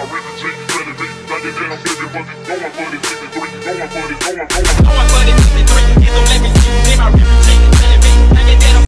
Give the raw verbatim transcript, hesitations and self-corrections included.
really G, let it be, like it down, baby, but it's going for the G three, going for the, going, going. Going for the